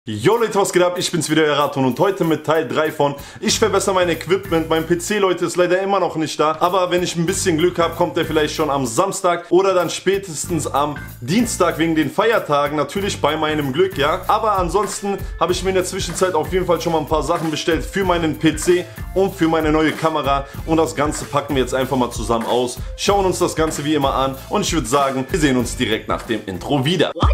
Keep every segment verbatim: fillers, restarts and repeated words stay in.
Jo Leute, was geht ab? Ich bin's wieder, Eraton, und heute mit Teil drei von Ich verbessere mein Equipment. Mein P C, Leute, ist leider immer noch nicht da, aber wenn ich ein bisschen Glück habe, kommt der vielleicht schon am Samstag oder dann spätestens am Dienstag wegen den Feiertagen, natürlich bei meinem Glück, ja. Aber ansonsten habe ich mir in der Zwischenzeit auf jeden Fall schon mal ein paar Sachen bestellt für meinen P C und für meine neue Kamera, und das Ganze packen wir jetzt einfach mal zusammen aus, schauen uns das Ganze wie immer an, und ich würde sagen, wir sehen uns direkt nach dem Intro wieder. What?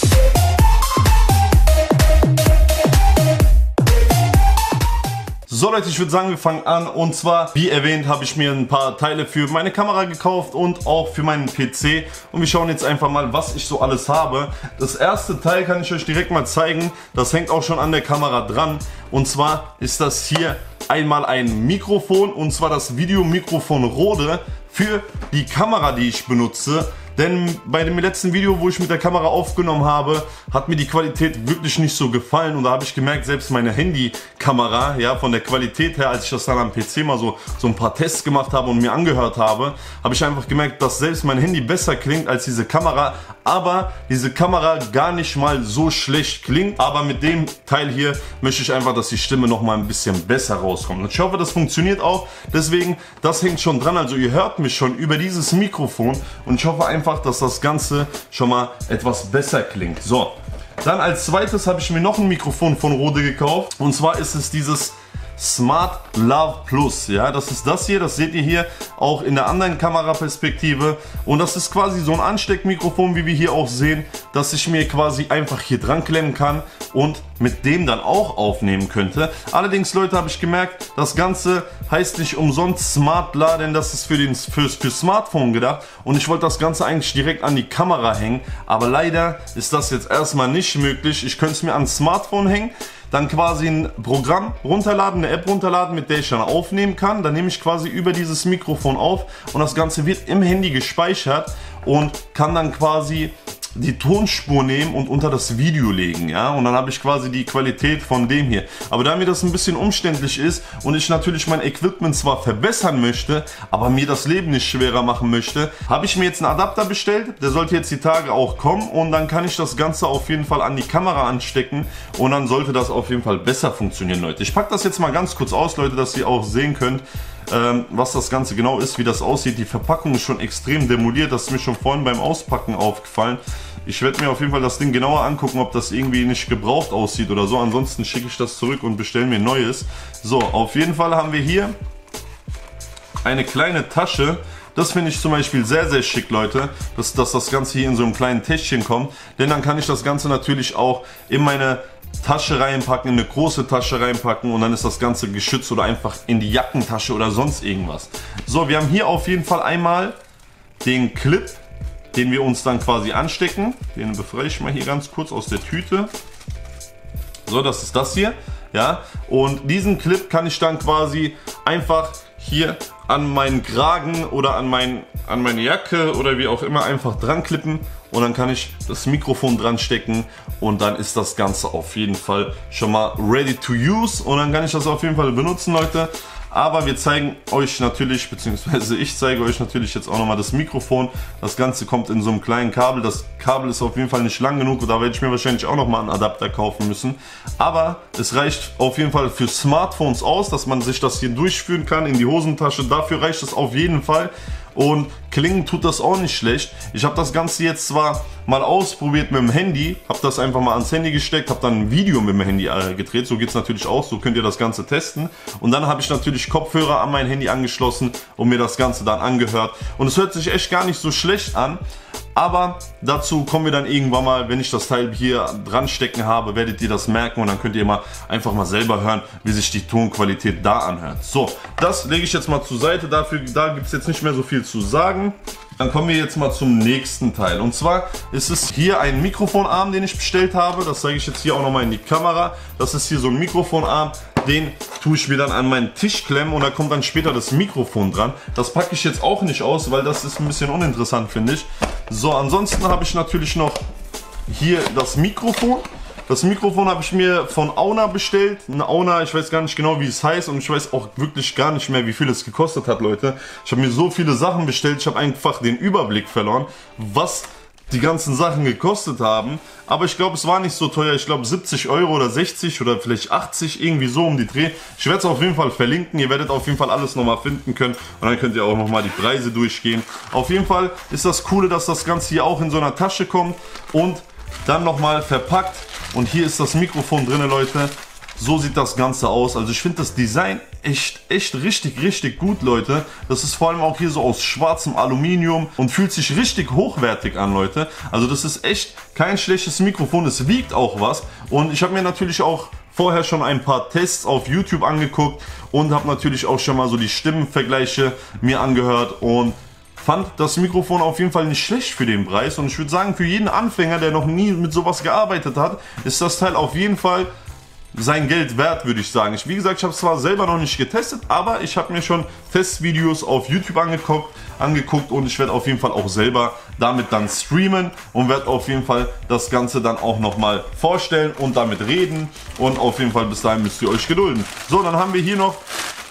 So Leute, ich würde sagen, wir fangen an, und zwar, wie erwähnt, habe ich mir ein paar Teile für meine Kamera gekauft und auch für meinen P C, und wir schauen jetzt einfach mal, was ich so alles habe. Das erste Teil kann ich euch direkt mal zeigen, das hängt auch schon an der Kamera dran, und zwar ist das hier einmal ein Mikrofon, und zwar das Videomikrofon Rode für die Kamera, die ich benutze. Denn bei dem letzten Video, wo ich mit der Kamera aufgenommen habe, hat mir die Qualität wirklich nicht so gefallen, und da habe ich gemerkt, selbst meine Handykamera, ja, von der Qualität her, als ich das dann am P C mal so, so ein paar Tests gemacht habe und mir angehört habe, habe ich einfach gemerkt, dass selbst mein Handy besser klingt als diese Kamera, aber diese Kamera gar nicht mal so schlecht klingt. Aber mit dem Teil hier möchte ich einfach, dass die Stimme noch mal ein bisschen besser rauskommt. Und ich hoffe, das funktioniert auch. Deswegen, das hängt schon dran, also ihr hört mich schon über dieses Mikrofon, und ich hoffe einfach, dass das Ganze schon mal etwas besser klingt. So, dann als zweites habe ich mir noch ein Mikrofon von Rode gekauft, und zwar ist es dieses Smart Love Plus, ja, das ist das hier, das seht ihr hier auch in der anderen Kameraperspektive, und das ist quasi so ein Ansteckmikrofon, wie wir hier auch sehen, dass ich mir quasi einfach hier dran klemmen kann und mit dem dann auch aufnehmen könnte. Allerdings, Leute, habe ich gemerkt, das Ganze heißt nicht umsonst Smart La, denn das ist für den fürs für Smartphone gedacht, und ich wollte das Ganze eigentlich direkt an die Kamera hängen, aber leider ist das jetzt erstmal nicht möglich. Ich könnte es mir ans Smartphone hängen, dann quasi ein Programm runterladen, eine App runterladen, mit der ich dann aufnehmen kann. Dann nehme ich quasi über dieses Mikrofon auf, und das Ganze wird im Handy gespeichert und kann dann quasi die Tonspur nehmen und unter das Video legen, ja, und dann habe ich quasi die Qualität von dem hier. Aber da mir das ein bisschen umständlich ist und ich natürlich mein Equipment zwar verbessern möchte, aber mir das Leben nicht schwerer machen möchte, habe ich mir jetzt einen Adapter bestellt. Der sollte jetzt die Tage auch kommen, und dann kann ich das Ganze auf jeden Fall an die Kamera anstecken, und dann sollte das auf jeden Fall besser funktionieren, Leute. Ich packe das jetzt mal ganz kurz aus, Leute, dass ihr auch sehen könnt, ähm, was das Ganze genau ist, wie das aussieht. Die Verpackung ist schon extrem demoliert, das ist mir schon vorhin beim Auspacken aufgefallen. Ich werde mir auf jeden Fall das Ding genauer angucken, ob das irgendwie nicht gebraucht aussieht oder so. Ansonsten schicke ich das zurück und bestelle mir ein neues. So, auf jeden Fall haben wir hier eine kleine Tasche. Das finde ich zum Beispiel sehr, sehr schick, Leute, dass, dass das Ganze hier in so einem kleinen Täschchen kommt. Denn dann kann ich das Ganze natürlich auch in meine Tasche reinpacken, in eine große Tasche reinpacken, und dann ist das Ganze geschützt, oder einfach in die Jackentasche oder sonst irgendwas. So, wir haben hier auf jeden Fall einmal den Clip, den wir uns dann quasi anstecken. Den befreie ich mal hier ganz kurz aus der Tüte. So, das ist das hier, ja, und diesen Clip kann ich dann quasi einfach hier an meinen Kragen oder an, mein, an meine Jacke oder wie auch immer einfach dran klippen, und dann kann ich das Mikrofon dran stecken, und dann ist das Ganze auf jeden Fall schon mal ready to use, und dann kann ich das auf jeden Fall benutzen, Leute. Aber wir zeigen euch natürlich, beziehungsweise ich zeige euch natürlich jetzt auch nochmal das Mikrofon. Das Ganze kommt in so einem kleinen Kabel. Das Kabel ist auf jeden Fall nicht lang genug, da werde ich mir wahrscheinlich auch nochmal einen Adapter kaufen müssen. Aber es reicht auf jeden Fall für Smartphones aus, dass man sich das hier durchführen kann in die Hosentasche. Dafür reicht es auf jeden Fall. Und klingen tut das auch nicht schlecht. Ich habe das Ganze jetzt zwar mal ausprobiert mit dem Handy, habe das einfach mal ans Handy gesteckt, habe dann ein Video mit dem Handy äh, gedreht. So geht es natürlich auch, so könnt ihr das Ganze testen. Und dann habe ich natürlich Kopfhörer an mein Handy angeschlossen und mir das Ganze dann angehört. Und es hört sich echt gar nicht so schlecht an. Aber dazu kommen wir dann irgendwann mal, wenn ich das Teil hier dran stecken habe, werdet ihr das merken, und dann könnt ihr mal einfach mal selber hören, wie sich die Tonqualität da anhört. So, das lege ich jetzt mal zur Seite, dafür, da gibt es jetzt nicht mehr so viel zu sagen. Dann kommen wir jetzt mal zum nächsten Teil, und zwar ist es hier ein Mikrofonarm, den ich bestellt habe. Das zeige ich jetzt hier auch nochmal in die Kamera. Das ist hier so ein Mikrofonarm, den tue ich mir dann an meinen Tisch klemmen, und da kommt dann später das Mikrofon dran. Das packe ich jetzt auch nicht aus, weil das ist ein bisschen uninteressant, finde ich. So, ansonsten habe ich natürlich noch hier das Mikrofon. Das Mikrofon habe ich mir von Auna bestellt. Eine Auna, ich weiß gar nicht genau, wie es heißt, und ich weiß auch wirklich gar nicht mehr, wie viel es gekostet hat, Leute. Ich habe mir so viele Sachen bestellt, ich habe einfach den Überblick verloren, was die ganzen Sachen gekostet haben. Aber ich glaube, es war nicht so teuer. Ich glaube siebzig Euro oder sechzig oder vielleicht achtzig, irgendwie so um die Dreh. Ich werde es auf jeden Fall verlinken. Ihr werdet auf jeden Fall alles nochmal finden können. Und dann könnt ihr auch nochmal die Preise durchgehen. Auf jeden Fall ist das Coole, dass das Ganze hier auch in so einer Tasche kommt. Und dann nochmal verpackt. Und hier ist das Mikrofon drin, Leute. So sieht das Ganze aus. Also ich finde das Design echt, echt richtig, richtig gut, Leute. Das ist vor allem auch hier so aus schwarzem Aluminium und fühlt sich richtig hochwertig an, Leute. Also das ist echt kein schlechtes Mikrofon. Es wiegt auch was. Und ich habe mir natürlich auch vorher schon ein paar Tests auf YouTube angeguckt und habe natürlich auch schon mal so die Stimmenvergleiche mir angehört und fand das Mikrofon auf jeden Fall nicht schlecht für den Preis. Und ich würde sagen, für jeden Anfänger, der noch nie mit sowas gearbeitet hat, ist das Teil auf jeden Fall sein Geld wert, würde ich sagen. Ich, wie gesagt, ich habe es zwar selber noch nicht getestet, aber ich habe mir schon Testvideos auf YouTube angeguckt, angeguckt und ich werde auf jeden Fall auch selber damit dann streamen und werde auf jeden Fall das Ganze dann auch nochmal vorstellen und damit reden. Und auf jeden Fall bis dahin müsst ihr euch gedulden. So, dann haben wir hier noch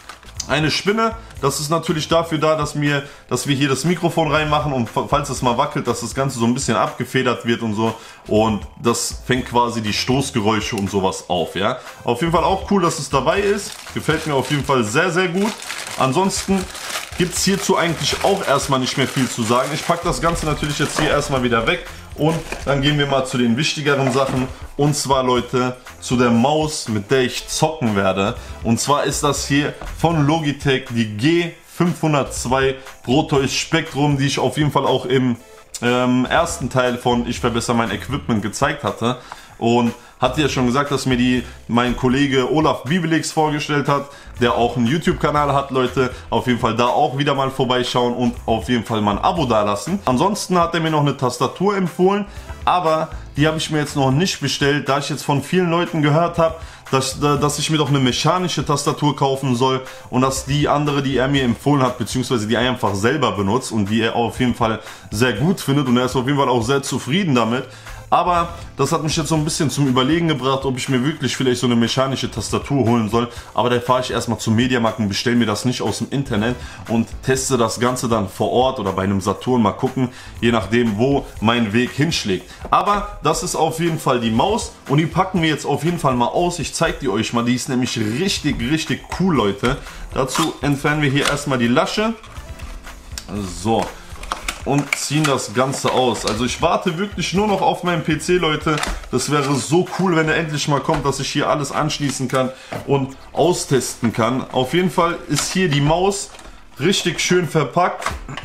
eine Spinne. Das ist natürlich dafür da, dass wir, dass wir hier das Mikrofon reinmachen und falls es mal wackelt, dass das Ganze so ein bisschen abgefedert wird und so. Und das fängt quasi die Stoßgeräusche und sowas auf, ja. Auf jeden Fall auch cool, dass es dabei ist. Gefällt mir auf jeden Fall sehr, sehr gut. Ansonsten gibt es hierzu eigentlich auch erstmal nicht mehr viel zu sagen. Ich packe das Ganze natürlich jetzt hier erstmal wieder weg. Und dann gehen wir mal zu den wichtigeren Sachen. Und zwar, Leute, zu der Maus, mit der ich zocken werde. Und zwar ist das hier von Logitech die G fünfhundertzwei Proteus Spectrum, die ich auf jeden Fall auch im ähm, ersten Teil von Ich verbessere mein Equipment gezeigt hatte. Und hatte ja schon gesagt, dass mir die mein Kollege Olaf Bibelix vorgestellt hat, der auch einen YouTube-Kanal hat, Leute. Auf jeden Fall da auch wieder mal vorbeischauen und auf jeden Fall mal ein Abo dalassen. Ansonsten hat er mir noch eine Tastatur empfohlen, aber die habe ich mir jetzt noch nicht bestellt, da ich jetzt von vielen Leuten gehört habe, dass, dass ich mir doch eine mechanische Tastatur kaufen soll und dass die andere, die er mir empfohlen hat, beziehungsweise die er einfach selber benutzt und die er auf jeden Fall sehr gut findet und er ist auf jeden Fall auch sehr zufrieden damit. Aber das hat mich jetzt so ein bisschen zum Überlegen gebracht, ob ich mir wirklich vielleicht so eine mechanische Tastatur holen soll. Aber da fahre ich erstmal zum Mediamarkt und bestelle mir das nicht aus dem Internet und teste das Ganze dann vor Ort oder bei einem Saturn, mal gucken, je nachdem, wo mein Weg hinschlägt. Aber das ist auf jeden Fall die Maus und die packen wir jetzt auf jeden Fall mal aus. Ich zeige die euch mal, die ist nämlich richtig, richtig cool, Leute. Dazu entfernen wir hier erstmal die Lasche. So. Und ziehen das Ganze aus. Also ich warte wirklich nur noch auf meinen P C, Leute. Das wäre so cool, wenn er endlich mal kommt, dass ich hier alles anschließen kann und austesten kann. Auf jeden Fall ist hier die Maus richtig schön verpackt.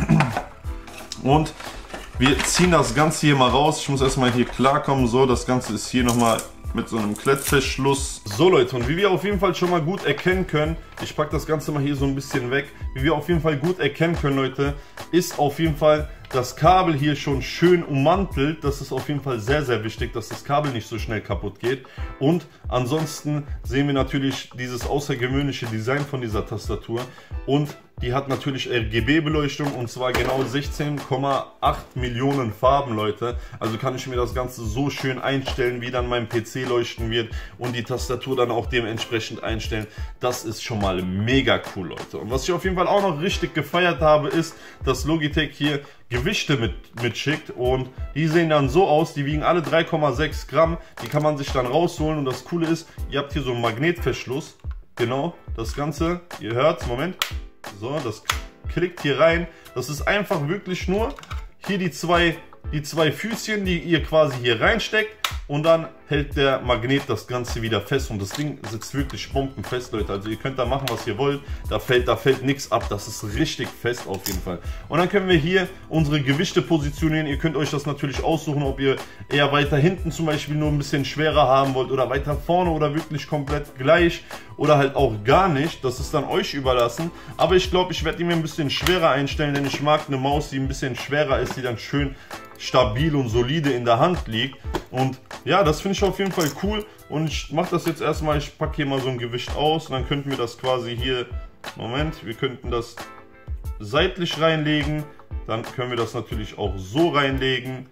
Und wir ziehen das Ganze hier mal raus. Ich muss erstmal hier klarkommen. So, das Ganze ist hier nochmal mit so einem Klettverschluss. So, Leute, und wie wir auf jeden Fall schon mal gut erkennen können, ich packe das Ganze mal hier so ein bisschen weg, wie wir auf jeden Fall gut erkennen können, Leute, ist auf jeden Fall das Kabel hier schon schön ummantelt. Das ist auf jeden Fall sehr, sehr wichtig, dass das Kabel nicht so schnell kaputt geht. Und ansonsten sehen wir natürlich dieses außergewöhnliche Design von dieser Tastatur. Und die hat natürlich R G B-Beleuchtung und zwar genau sechzehn Komma acht Millionen Farben, Leute. Also kann ich mir das Ganze so schön einstellen, wie dann mein P C leuchten wird und die Tastatur dann auch dementsprechend einstellen. Das ist schon mal mega cool, Leute. Und was ich auf jeden Fall auch noch richtig gefeiert habe, ist, dass Logitech hier Gewichte mit, mitschickt und die sehen dann so aus, die wiegen alle drei Komma sechs Gramm, die kann man sich dann rausholen und das Coole ist, ihr habt hier so einen Magnetverschluss, genau, das Ganze, ihr hört, Moment, so, das klickt hier rein, das ist einfach wirklich nur hier die zwei, die zwei Füßchen, die ihr quasi hier reinsteckt und dann hält der Magnet das Ganze wieder fest und das Ding sitzt wirklich bombenfest, Leute. Also ihr könnt da machen, was ihr wollt, da fällt, da fällt nichts ab, das ist richtig fest auf jeden Fall. Und dann können wir hier unsere Gewichte positionieren. Ihr könnt euch das natürlich aussuchen, ob ihr eher weiter hinten zum Beispiel nur ein bisschen schwerer haben wollt oder weiter vorne oder wirklich komplett gleich oder halt auch gar nicht. Das ist dann euch überlassen. Aber ich glaube, ich werde die mir ein bisschen schwerer einstellen, denn ich mag eine Maus, die ein bisschen schwerer ist, die dann schön stabil und solide in der Hand liegt. Und ja, das finde ich auf jeden Fall cool. Und ich mache das jetzt erstmal, ich packe hier mal so ein Gewicht aus. Und dann könnten wir das quasi hier, Moment, wir könnten das seitlich reinlegen. Dann können wir das natürlich auch so reinlegen.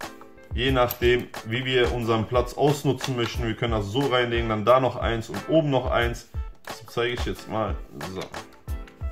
Je nachdem, wie wir unseren Platz ausnutzen möchten. Wir können das so reinlegen, dann da noch eins und oben noch eins. Das zeige ich jetzt mal. So.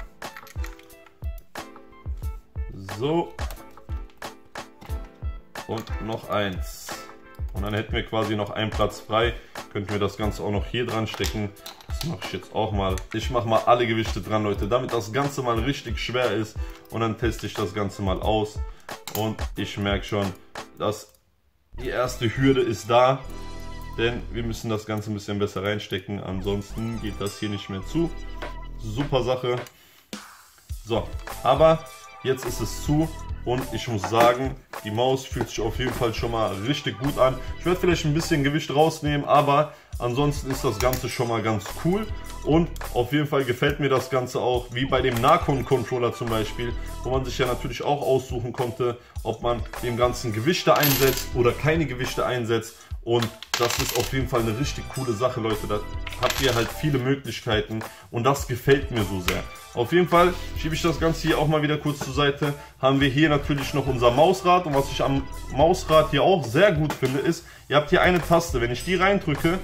So. und noch eins. Und dann hätten wir quasi noch einen Platz frei. Könnten wir das Ganze auch noch hier dran stecken. Das mache ich jetzt auch mal. Ich mache mal alle Gewichte dran, Leute, damit das Ganze mal richtig schwer ist. Und dann teste ich das Ganze mal aus. Und ich merke schon, dass die erste Hürde ist da. Denn wir müssen das Ganze ein bisschen besser reinstecken. Ansonsten geht das hier nicht mehr zu. Super Sache. So, aber jetzt ist es zu. Und ich muss sagen, die Maus fühlt sich auf jeden Fall schon mal richtig gut an. Ich werde vielleicht ein bisschen Gewicht rausnehmen, aber ansonsten ist das Ganze schon mal ganz cool. Und auf jeden Fall gefällt mir das Ganze auch, wie bei dem Nacon-Controller zum Beispiel, wo man sich ja natürlich auch aussuchen konnte, ob man dem Ganzen Gewichte einsetzt oder keine Gewichte einsetzt. Und das ist auf jeden Fall eine richtig coole Sache, Leute. Da habt ihr halt viele Möglichkeiten und das gefällt mir so sehr. Auf jeden Fall schiebe ich das Ganze hier auch mal wieder kurz zur Seite. Haben wir hier natürlich noch unser Mausrad. Und was ich am Mausrad hier auch sehr gut finde, ist, ihr habt hier eine Taste. Wenn ich die reindrücke,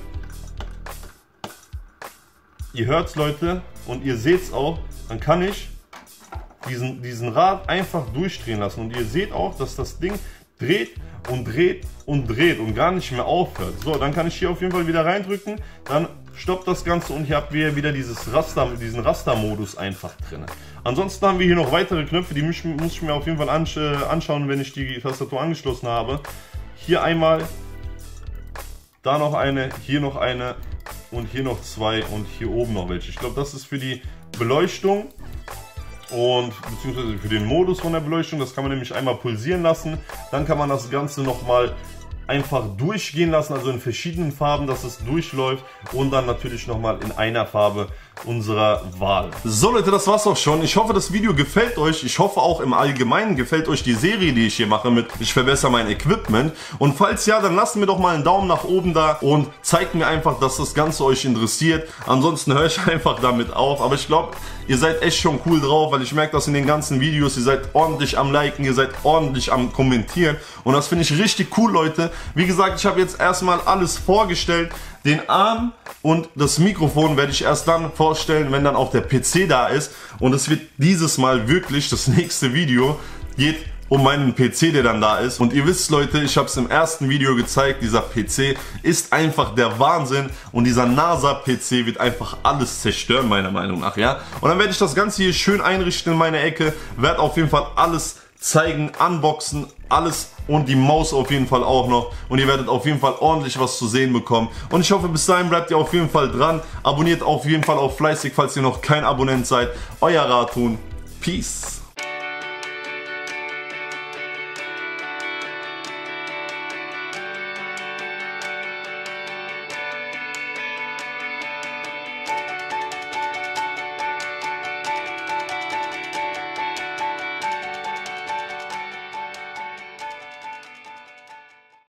ihr hört es, Leute, und ihr seht es auch, dann kann ich diesen, diesen Rad einfach durchdrehen lassen. Und ihr seht auch, dass das Ding dreht und dreht und dreht und gar nicht mehr aufhört. So, dann kann ich hier auf jeden Fall wieder reindrücken, dann stoppt das Ganze und hier habt ihr wieder dieses Raster, diesen Rastermodus einfach drin. Ansonsten haben wir hier noch weitere Knöpfe, die muss ich mir auf jeden Fall anschauen, wenn ich die Tastatur angeschlossen habe. Hier einmal, da noch eine, hier noch eine und hier noch zwei und hier oben noch welche. Ich glaube, das ist für die Beleuchtung. Und beziehungsweise für den Modus von der Beleuchtung, das kann man nämlich einmal pulsieren lassen. Dann kann man das Ganze nochmal einfach durchgehen lassen, also in verschiedenen Farben, dass es durchläuft und dann natürlich nochmal in einer Farbe unserer Wahl. So Leute, das war's auch schon. Ich hoffe, das Video gefällt euch. Ich hoffe auch im Allgemeinen gefällt euch die Serie, die ich hier mache mit ich verbessere mein Equipment. Und falls ja, dann lasst mir doch mal einen Daumen nach oben da und zeigt mir einfach, dass das Ganze euch interessiert. Ansonsten höre ich einfach damit auf. Aber ich glaube, ihr seid echt schon cool drauf, weil ich merke das in den ganzen Videos. Ihr seid ordentlich am Liken, ihr seid ordentlich am Kommentieren. Und das finde ich richtig cool, Leute. Wie gesagt, ich habe jetzt erstmal alles vorgestellt. Den Arm und das Mikrofon werde ich erst dann vorstellen, wenn dann auch der P C da ist. Und es wird dieses Mal wirklich, das nächste Video geht um meinen P C, der dann da ist. Und ihr wisst, Leute, ich habe es im ersten Video gezeigt, dieser P C ist einfach der Wahnsinn. Und dieser NASA-P C wird einfach alles zerstören, meiner Meinung nach, ja. Und dann werde ich das Ganze hier schön einrichten in meiner Ecke, werde auf jeden Fall alles zeigen, unboxen, alles und die Maus auf jeden Fall auch noch. Und ihr werdet auf jeden Fall ordentlich was zu sehen bekommen. Und ich hoffe, bis dahin bleibt ihr auf jeden Fall dran. Abonniert auf jeden Fall auch fleißig, falls ihr noch kein Abonnent seid. Euer Ratun. Peace.